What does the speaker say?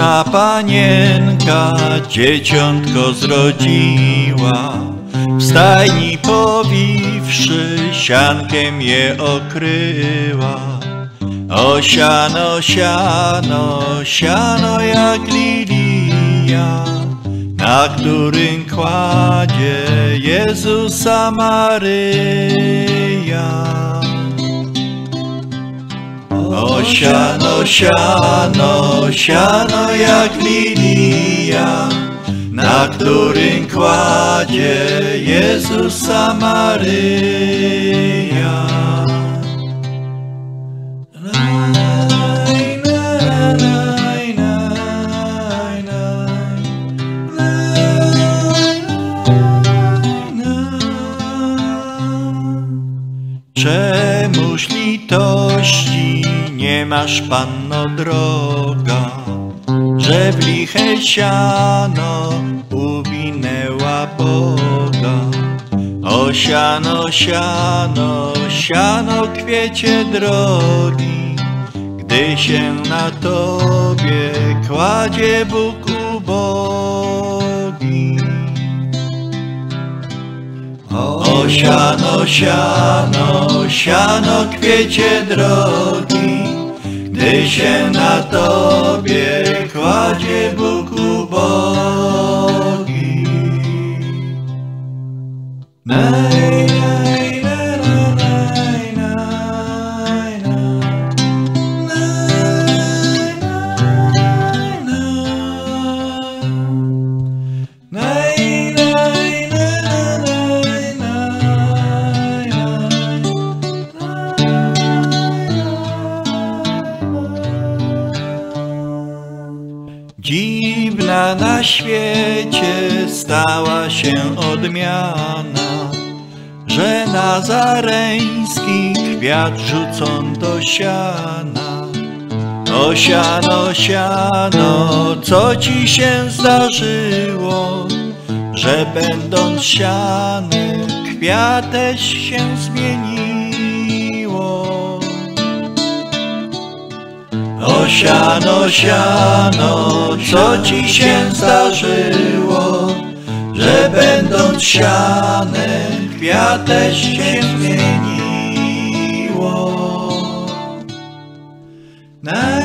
Piękna panienka dzieciątko zrodziła, w stajni powiwszy siankiem je okryła. O siano, siano, siano jak lilia, na którym kładzie Jezusa Maryja. O siano, siano, siano jak lilia, na którym kładzie Jezusa Maryja. Czemuż litości nie masz, Panno droga, że w liche siano uwinęła Boga? O siano, siano, siano kwiecie drogi, gdy się na tobie kładzie Bóg ubogi. O siano, siano, siano kwiecie drogi, gdy się na tobie kładzie Bóg ubogi. Naj, naj, naj, naj, naj, naj, naj, dziwna na świecie stała się odmiana, że nazareński kwiat rzucą do siana. O siano, siano, co ci się zdarzyło, że będąc siany kwiateś się zmieniło? O siano, siano, co ci się zdarzyło, że będąc sianem kwiateś się zmieniło?